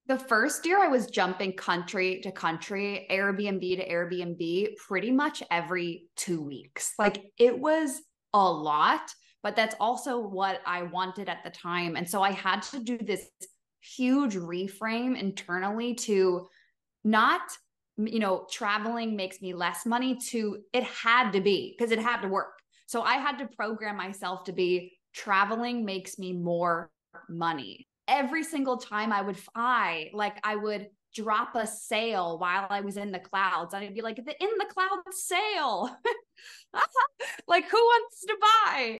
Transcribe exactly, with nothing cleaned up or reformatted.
The first year I was jumping country to country, Airbnb to Airbnb, pretty much every two weeks. Like it was a lot, but that's also what I wanted at the time. And so I had to do this huge reframe internally to not, you know, traveling makes me less money to it had to be because it had to work. So I had to program myself to be traveling makes me more money. Every single time I would fly, like I would drop a sale while I was in the clouds. And I'd be like, the in the clouds sale. Like, who wants to buy?